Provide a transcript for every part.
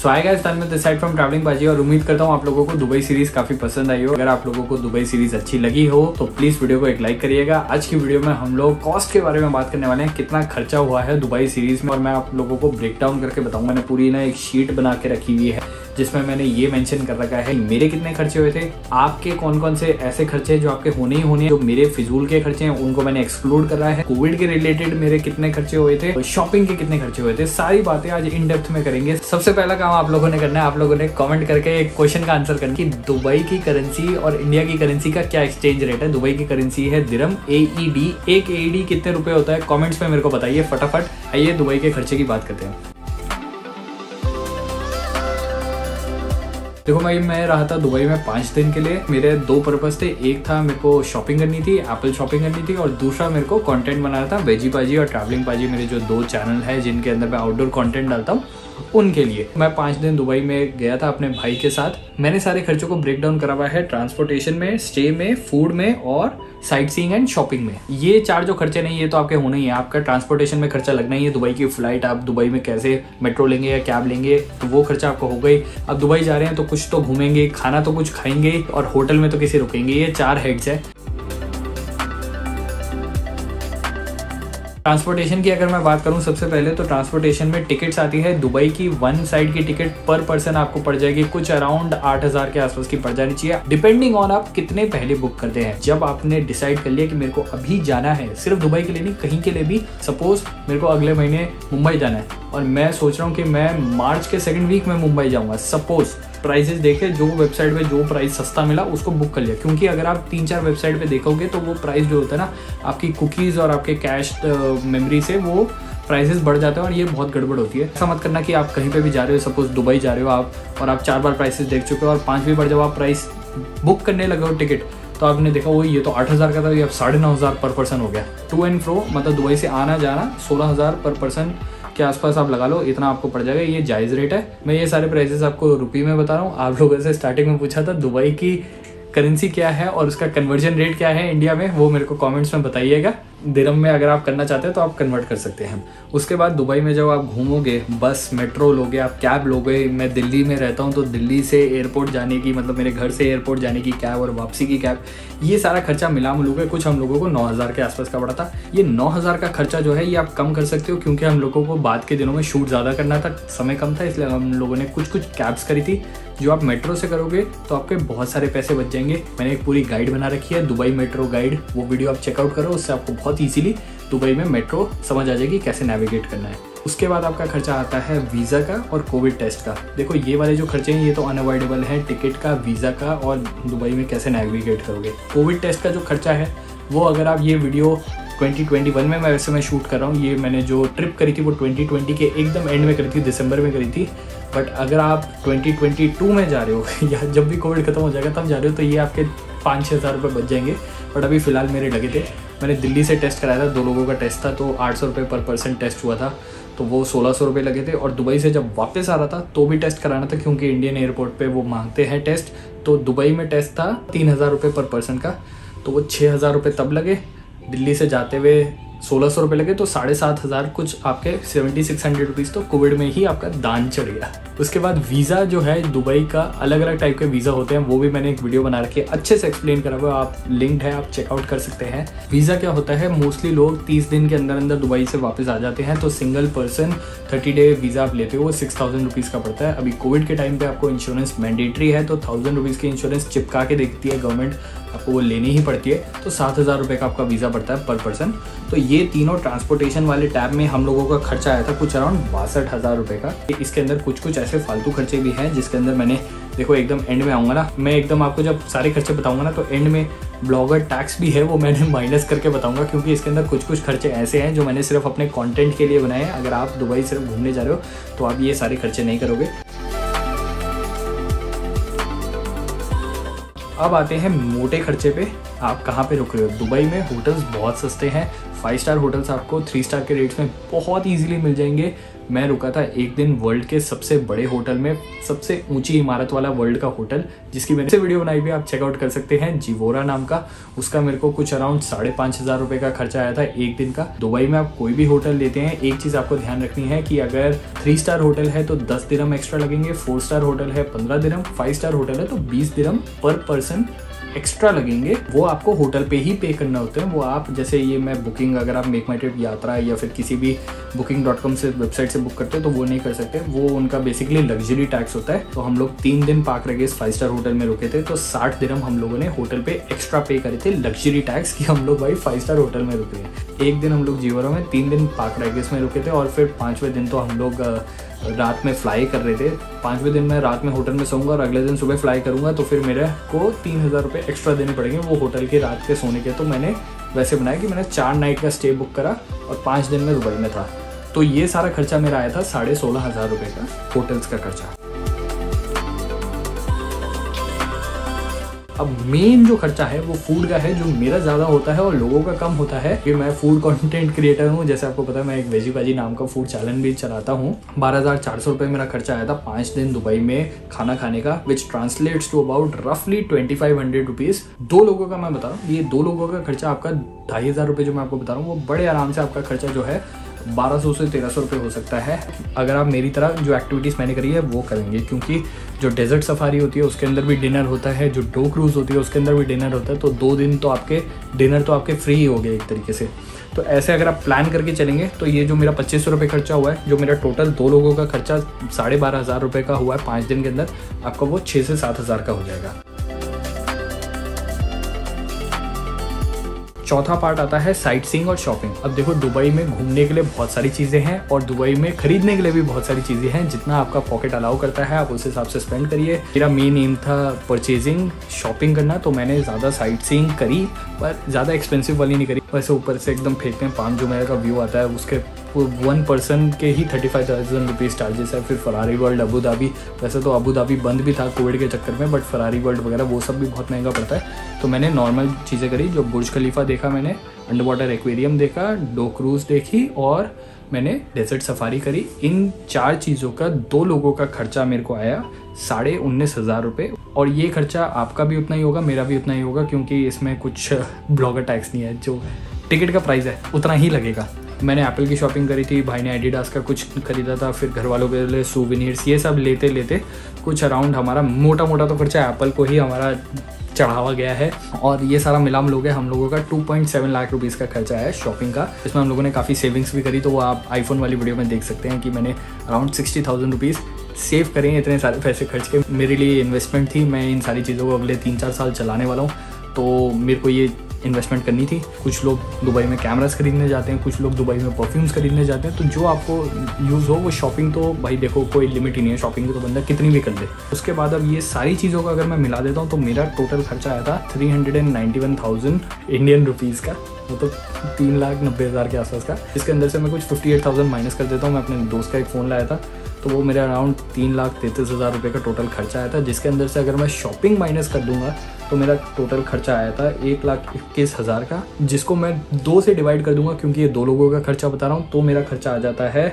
So hi guys, Tanmay this side from travelling Baazi और उम्मीद करता हूँ आप लोगों को दुबई सीरीज काफी पसंद आई हो। अगर आप लोगों को दुबई सीरीज अच्छी लगी हो तो प्लीज वीडियो को एक लाइक करिएगा। आज की वीडियो में हम लोग कॉस्ट के बारे में बात करने वाले हैं, कितना खर्चा हुआ है दुबई सीरीज में, और मैं आप लोगों को ब्रेक डाउन करके बताऊंगा। मैंने पूरी एक शीट बना के रखी हुई है जिसमें मैंने ये मेंशन कर रखा है मेरे कितने खर्चे हुए थे, आपके कौन कौन से ऐसे खर्चे जो आपके होने ही होने, जो मेरे फिजूल के खर्चे हैं उनको मैंने एक्सक्लूड कर रहा है, कोविड के रिलेटेड मेरे कितने खर्चे हुए थे, शॉपिंग के कितने खर्चे हुए थे, सारी बातें आज इन डेप्थ में करेंगे। सबसे पहला काम आप लोगों ने करना है, आप लोगों ने कमेंट करके एक क्वेश्चन का आंसर करना कि दुबई की करेंसी और इंडिया की करेंसी का क्या एक्सचेंज रेट है। दुबई की करेंसी है दिरहम AED। एक AED कितने रुपए होता है कमेंट्स में मेरे को बताइए फटाफट। आइए दुबई के खर्चे की बात करते हैं। देखो भाई, मैं रहा था दुबई में 5 दिन के लिए। मेरे 2 पर्पस थे, एक था मेरे को शॉपिंग करनी थी, एप्पल शॉपिंग करनी थी, और दूसरा मेरे को कंटेंट बनाना था। वेजी पाजी और ट्रैवलिंग पाजी मेरे जो 2 चैनल है जिनके अंदर मैं आउटडोर कंटेंट डालता हूँ, उनके लिए मैं 5 दिन दुबई में गया था अपने भाई के साथ। मैंने सारे खर्चों को ब्रेक डाउन करा हुआ है, ट्रांसपोर्टेशन में, स्टे में, फूड में और साइट सीइंग एंड शॉपिंग में। ये 4 जो खर्चे नहीं, ये तो आपके होने ही है। आपका ट्रांसपोर्टेशन में खर्चा लगना ही है, दुबई की फ्लाइट, आप दुबई में कैसे मेट्रो लेंगे या कैब लेंगे तो वो खर्चा आपको हो गई। अब दुबई जा रहे हैं तो कुछ तो घूमेंगे, खाना तो कुछ खाएंगे, और होटल में तो किसी रुकेंगे। ये 4 हेड्स है। ट्रांसपोर्टेशन की अगर मैं बात करूं, सबसे पहले तो ट्रांसपोर्टेशन में टिकट्स आती है। दुबई की 1 साइड की टिकट पर पर्सन आपको पड़ जाएगी कुछ अराउंड 8000 के आसपास की पड़ जानी चाहिए, डिपेंडिंग ऑन आप कितने पहले बुक करते हैं। जब आपने डिसाइड कर लिया कि मेरे को अभी जाना है, सिर्फ दुबई के लिए नहीं कहीं के लिए भी, सपोज मेरे को अगले महीने मुंबई जाना है और मैं सोच रहा हूँ कि मैं मार्च के 2nd वीक में मुंबई जाऊंगा, सपोज प्राइसेस देखे, जो वेबसाइट पे जो प्राइस सस्ता मिला उसको बुक कर लिया। क्योंकि अगर आप 3-4 वेबसाइट पे देखोगे तो वो प्राइस जो होता है ना, आपकी कुकीज़ और आपके कैश मेमोरी से वो प्राइसेस बढ़ जाते हैं और ये बहुत गड़बड़ होती है। ऐसा मत करना कि आप कहीं पे भी जा रहे हो, सपोज दुबई जा रहे हो आप, और आप 4 बार प्राइसेस देख चुके हो और 5वीं बार जब आप प्राइस बुक करने लगे हो टिकट, तो आपने देखा वो ये तो 8000 का था, ये अब 9500 पर पर्सन हो गया। टू एंड फ्रो मतलब दुबई से आना जाना 16000 पर पर्सन के आसपास आप लगा लो, इतना आपको पड़ जाएगा। ये जायज़ रेट है। मैं ये सारे प्राइसेस आपको रुपये में बता रहा हूँ। आप लोगों से स्टार्टिंग में पूछा था दुबई की करेंसी क्या है और उसका कन्वर्जन रेट क्या है इंडिया में, वो मेरे को कमेंट्स में बताइएगा। दिरहम में अगर आप करना चाहते हैं तो आप कन्वर्ट कर सकते हैं। उसके बाद दुबई में जब आप घूमोगे, बस मेट्रो लोगे, आप कैब लोगे। मैं दिल्ली में रहता हूँ तो दिल्ली से एयरपोर्ट जाने की, मतलब मेरे घर से एयरपोर्ट जाने की कैब और वापसी की कैब, ये सारा खर्चा मिला मिलूगा कुछ हम लोगों को 9000 के आसपास का पड़ा था। ये 9000 का खर्चा जो है ये आप कम कर सकते हो, क्योंकि हम लोगों को बाद के दिनों में शूट ज़्यादा करना था, समय कम था, इसलिए हम लोगों ने कुछ कैब्स करी थी। जो आप मेट्रो से करोगे तो आपके बहुत सारे पैसे बच जाएंगे। मैंने एक पूरी गाइड बना रखी है, दुबई मेट्रो गाइड, वो वीडियो आप चेकआउट करो, उससे आपको बहुत ईजिली दुबई में मेट्रो समझ आ जाएगी कैसे नेविगेट करना है। उसके बाद आपका खर्चा आता है वीज़ा का और कोविड टेस्ट का। देखो ये वाले जो खर्चे हैं ये तो अनअवॉइडेबल है, टिकट का, वीज़ा का, और दुबई में कैसे नेविगेट करोगे। कोविड टेस्ट का जो खर्चा है वो, अगर आप ये वीडियो 2021 में वैसे मैं शूट कर रहा हूँ, ये मैंने जो ट्रिप करी थी वो 2020 के एकदम एंड में करी थी, दिसंबर में करी थी। बट अगर आप 2022 में जा रहे हो या जब भी कोविड खत्म हो जाएगा तब जा रहे हो, तो ये आपके 5-6 हज़ार रुपये बच जाएंगे। बट अभी फ़िलहाल मेरे लगे थे, मैंने दिल्ली से टेस्ट कराया था, 2 लोगों का टेस्ट था, तो 800 रुपये पर पर्सन टेस्ट हुआ था, तो वो 1600 रुपये लगे थे। और दुबई से जब वापस आ रहा था तो भी टेस्ट कराना था, क्योंकि इंडियन एयरपोर्ट पे वो मांगते हैं टेस्ट। तो दुबई में टेस्ट था 3000 रुपये पर पर्सन का, तो वो 6000 रुपये तब लगे। दिल्ली से जाते हुए 1600 रुपये लगे, तो 7500 कुछ आपके 7600 रुपीज़ तो कोविड में ही आपका दान चढ़ गया। उसके बाद वीज़ा जो है दुबई का, अलग अलग टाइप के वीज़ा होते हैं, वो भी मैंने एक वीडियो बना रखी है, अच्छे से एक्सप्लेन करा हुआ, आप लिंक्ड है, आप चेकआउट कर सकते हैं। वीज़ा क्या होता है, मोस्टली लोग 30 दिन के अंदर अंदर दुबई से वापस आ जाते हैं, तो सिंगल पर्सन 30 डे वीज़ा आप लेते हो, वो 6000 रुपीज़ का पड़ता है। अभी कोविड के टाइम पे आपको इंश्योरेंस मैंडेटरी है, तो 1000 रुपीज़ की इंश्योरेंस चिपका के देखती है गवर्नमेंट, आपको वो लेनी ही पड़ती है, तो 7000 रुपये का आपका वीज़ा पड़ता है पर पर्सन। तो ये तीनों ट्रांसपोर्टेशन वाले टैब में हम लोगों का खर्चा आया था कुछ अराउंड 62,000 रुपये का। इसके अंदर कुछ ऐसे फालतू खर्चे भी हैं जिसके अंदर मैंने, देखो एकदम एंड में आऊँगा ना, मैं एकदम आपको जब सारे खर्चे बताऊँगा ना तो एंड में ब्लॉगर टैक्स भी है, वो मैंने माइनस करके बताऊँगा, क्योंकि इसके अंदर कुछ खर्चे ऐसे हैं जो मैंने सिर्फ अपने कॉन्टेंट के लिए बनाए हैं। अगर आप दुबई सिर्फ घूमने जा रहे हो तो आप ये सारे खर्चे नहीं करोगे। अब आते हैं मोटे खर्चे पे, आप कहाँ पे रुक रहे हो। दुबई में होटल्स बहुत सस्ते हैं, 5 स्टार होटल्स आपको 3 स्टार के रेट्स में बहुत ईजिली मिल जाएंगे। मैं रुका था एक दिन वर्ल्ड के सबसे बड़े होटल में, सबसे ऊंची इमारत वाला वर्ल्ड का होटल, जिसकी मैंने वीडियो बनाई भी, आप चेकआउट कर सकते हैं, जिवोरा नाम का। उसका मेरे को कुछ अराउंड 5,500 रुपये का खर्चा आया था एक दिन का। दुबई में आप कोई भी होटल लेते हैं, एक चीज़ आपको ध्यान रखनी है कि अगर 3 स्टार होटल है तो 10 दिरहम एक्स्ट्रा लगेंगे, 4 स्टार होटल है 15 दिरहम, 5 स्टार होटल है तो 20 दिरहम पर पर्सन एक्स्ट्रा लगेंगे। वो आपको होटल पे ही पे करना होते हैं। वो आप जैसे ये मैं बुकिंग, अगर आप मेक माई ट्रिप यात्रा या फिर किसी भी booking.com से वेबसाइट से बुक करते हो तो वो नहीं कर सकते। वो उनका बेसिकली लग्जरी टैक्स होता है। तो हम लोग 3 दिन पार्क रेगिस 5 स्टार होटल में रुके थे, तो 60 दिरहम हम लोगों ने होटल पे एक्स्ट्रा पे करे थे लग्जरी टैक्स कि हम लोग भाई 5 स्टार होटल में रुके हैं। एक दिन हम लोग जिवोरा में, 3 दिन पार्क रेगिस में रुके थे और फिर 5वें दिन तो हम लोग रात में फ्लाई कर रहे थे। 5वें दिन मैं रात में होटल में सोऊंगा और अगले दिन सुबह फ्लाई करूंगा, तो फिर मेरे को 3,000 रुपये एक्स्ट्रा देने पड़ेंगे वो होटल के रात के सोने के। तो मैंने वैसे बनाया कि मैंने 4 नाइट का स्टे बुक करा और 5 दिन में दुबई में था। तो ये सारा खर्चा मेरा आया था 16,500 रुपये का, होटल्स का खर्चा। अब मेन जो खर्चा है वो फूड का है, जो मेरा ज़्यादा होता है और लोगों का कम होता है। कि मैं फूड कंटेंट क्रिएटर हूँ, जैसे आपको पता है मैं एक वेजी भाजी नाम का फूड चैनल भी चलाता हूँ। 12,400 रुपये मेरा खर्चा आया था 5 दिन दुबई में खाना खाने का, विच ट्रांसलेट्स टू अबाउट रफली 2,500 रुपीज़। 2 लोगों का मैं बता रहा हूँ, ये 2 लोगों का खर्चा आपका 2,500 रुपये जो मैं आपको बता रहा हूँ, वो बड़े आराम से आपका खर्चा जो है 1,200 से 1,300 रुपये हो सकता है, अगर आप मेरी तरह जो एक्टिविटीज़ मैंने करी है वो करेंगे। क्योंकि जो डेजर्ट सफारी होती है उसके अंदर भी डिनर होता है, जो डो क्रूज़ होती है उसके अंदर भी डिनर होता है। तो 2 दिन तो आपके डिनर तो आपके फ्री ही हो गए एक तरीके से। तो ऐसे अगर आप प्लान करके चलेंगे तो ये जो मेरा 2,500 रुपये खर्चा हुआ है, जो मेरा टोटल 2 लोगों का खर्चा 12,500 रुपये का हुआ है 5 दिन के अंदर, आपका वो 6 से 7,000 का हो जाएगा। चौथा पार्ट आता है साइट सीइंग और शॉपिंग। अब देखो, दुबई में घूमने के लिए बहुत सारी चीज़ें हैं और दुबई में खरीदने के लिए भी बहुत सारी चीज़ें हैं। जितना आपका पॉकेट अलाउ करता है आप उस हिसाब से स्पेंड करिए। मेरा मेन एम था परचेजिंग, शॉपिंग करना, तो मैंने ज़्यादा साइट सीइंग करी, पर ज़्यादा एक्सपेंसिव वाली नहीं करी। वैसे ऊपर से एकदम फेंकते हैं पाम जुमेरा का व्यू आता है, उसके 1 पर्सन के ही 35,000 रुपीज़ चार्जेस है। फिर फरारी वर्ल्ड अबू धाबी, वैसे तो अबू धाबी बंद भी था कोविड के चक्कर में, बट फरारी वर्ल्ड वगैरह वो सब भी बहुत महंगा पड़ता है। तो मैंने नॉर्मल चीज़ें करी, जो बुर्ज खलीफा देखा मैंने, अंडर वाटर एक्वेरियम देखा, डो क्रूज़ देखी और मैंने डेजर्ट सफारी करी। इन 4 चीज़ों का 2 लोगों का खर्चा मेरे को आया 19,500 रुपये। और ये खर्चा आपका भी उतना ही होगा, मेरा भी उतना ही होगा, क्योंकि इसमें कुछ ब्लॉगर टैक्स नहीं है। जो टिकट का प्राइस है उतना ही लगेगा। मैंने एप्पल की शॉपिंग करी थी, भाई ने एडिडास का कुछ खरीदा था, फिर घर वालों के लिए सूवेनिर्स, ये सब लेते लेते कुछ अराउंड हमारा मोटा मोटा तो खर्चा एप्पल को ही हमारा चढ़ावा गया है। और ये सारा मिलाम लोग हम लोगों का 2.7 लाख रुपीज़ का खर्चा है शॉपिंग का। इसमें हम लोगों ने काफ़ी सेविंग्स भी करी, तो वो आप आईफोन वाली वीडियो में देख सकते हैं कि मैंने अराउंड 60,000 रुपीज़ सेव करें। इतने सारे पैसे खर्च के मेरे लिए इन्वेस्टमेंट थी। मैं इन सारी चीज़ों को अगले 3-4 साल चलाने वाला हूँ, तो मेरे को ये इन्वेस्टमेंट करनी थी। कुछ लोग दुबई में कैमरास खरीदने जाते हैं, कुछ लोग दुबई में परफ्यूम्स खरीदने जाते हैं। तो जो आपको यूज़ हो वो शॉपिंग, तो भाई देखो कोई लिमिट ही नहीं है शॉपिंग की, तो बंदा कितनी भी कर ले। उसके बाद अब ये सारी चीज़ों का अगर मैं मिला देता हूँ तो मेरा टोटल खर्चा आया था 391,000 इंडियन रुपीज़ का, मतलब 3,90,000 के आसपास का। इसके अंदर से मैं कुछ 58,000 माइनस कर देता हूँ। मैं अपने दोस्त का एक फ़ोन लाया था, तो वो मेरा अराउंड 3,33,000 रुपये का टोटल खर्चा आया था। जिसके अंदर से अगर मैं शॉपिंग माइनस कर दूंगा तो मेरा टोटल खर्चा आया था 1,21,000 का, जिसको मैं 2 से डिवाइड कर दूंगा क्योंकि ये 2 लोगों का खर्चा बता रहा हूँ। तो मेरा खर्चा आ जाता है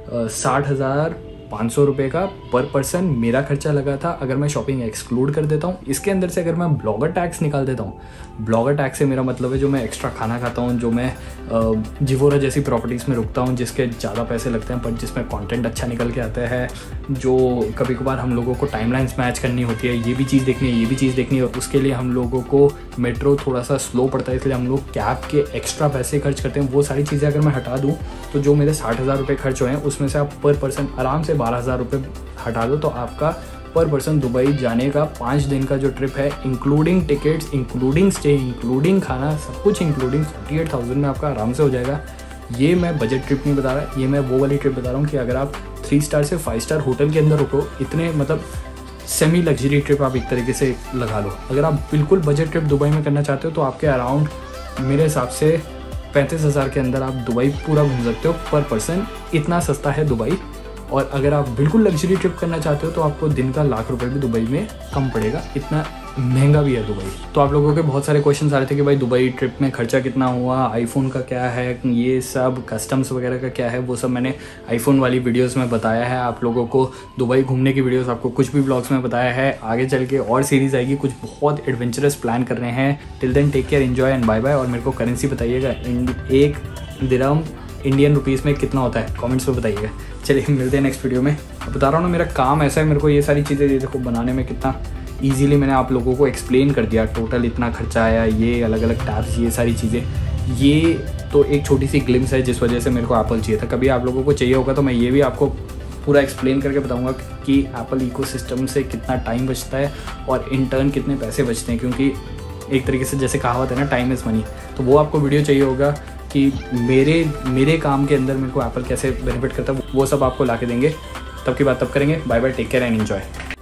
60,500 रुपये का पर पर्सन मेरा खर्चा लगा था। अगर मैं शॉपिंग एक्सक्लूड कर देता हूँ, इसके अंदर से अगर मैं ब्लॉगर टैक्स निकाल देता हूँ, ब्लॉगर टैक्स से मेरा मतलब है जो मैं एक्स्ट्रा खाना खाता हूँ, जो मैं जिवोरा जैसी प्रॉपर्टीज़ में रुकता हूँ जिसके ज़्यादा पैसे लगते हैं पर जिसमें कंटेंट अच्छा निकल के आता है, जो कभी कभार हम लोगों को टाइमलाइंस मैच करनी होती है, ये भी चीज़ देखनी है, ये भी चीज़ देखनी है, उसके लिए हम लोगों को मेट्रो थोड़ा सा स्लो पड़ता है, इसलिए हम लोग कैब के एक्स्ट्रा पैसे खर्च करते हैं। वो सारी चीज़ें अगर मैं हटा दूँ तो जो मेरे 60,000 रुपये खर्च हुए हैं उसमें से आप पर पर्सन आराम से 12,000 रुपये हटा दो, तो आपका पर पर्सन दुबई जाने का 5 दिन का जो ट्रिप है, including tickets, including stay, including खाना, सब कुछ इंक्लूडिंग 48,000 में आपका आराम से हो जाएगा। ये मैं बजट ट्रिप नहीं बता रहा, ये मैं वो वाली ट्रिप बता रहा हूँ कि अगर आप 3 स्टार से 5 स्टार होटल के अंदर रुको, इतने मतलब सेमी लग्जरी ट्रिप आप एक तरीके से लगा लो। अगर आप बिल्कुल बजट ट्रिप दुबई में करना चाहते हो तो आपके अराउंड मेरे हिसाब से 35,000 के अंदर आप दुबई पूरा घूम सकते हो पर पर्सन। इतना सस्ता है दुबई। और अगर आप बिल्कुल लग्जरी ट्रिप करना चाहते हो तो आपको दिन का 1,00,000 रुपये भी दुबई में कम पड़ेगा। इतना महंगा भी है दुबई। तो आप लोगों के बहुत सारे क्वेश्चन आ रहे थे कि भाई दुबई ट्रिप में खर्चा कितना हुआ, आईफोन का क्या है, ये सब कस्टम्स वगैरह का क्या है, वो सब मैंने आईफोन वाली वीडियोस में बताया है आप लोगों को। दुबई घूमने की वीडियोस आपको कुछ भी ब्लॉग्स में बताया है। आगे चल के और सीरीज़ आएगी, कुछ बहुत एडवेंचरस प्लान कर रहे हैं। Till then take care, enjoy and bye bye. और मेरे को करेंसी बताइएगा, 1 दिरहम इंडियन रुपीज़ में कितना होता है, कमेंट्स में बताइएगा। चलिए मिलते हैं नेक्स्ट वीडियो में। बता रहा हूँ ना, मेरा काम ऐसा है, मेरे को ये सारी चीज़ें देखो बनाने में कितना ईजीली मैंने आप लोगों को एक्सप्लेन कर दिया। टोटल इतना खर्चा आया, ये अलग अलग टैब्स, ये सारी चीज़ें। ये तो एक छोटी सी ग्लिम्स है जिस वजह से मेरे को एप्पल चाहिए था। कभी आप लोगों को चाहिए होगा तो मैं ये भी आपको पूरा एक्सप्लेन करके बताऊंगा कि एप्पल इकोसिस्टम से कितना टाइम बचता है और इन टर्न कितने पैसे बचते हैं। क्योंकि एक तरीके से जैसे कहावत है ना, टाइम इज़ मनी। तो वो आपको वीडियो चाहिए होगा कि मेरे काम के अंदर मेरे को एप्पल कैसे बेनिफिट करता है, वो सब आपको ला के देंगे। तब की बात तब करेंगे। Bye bye, take care and enjoy.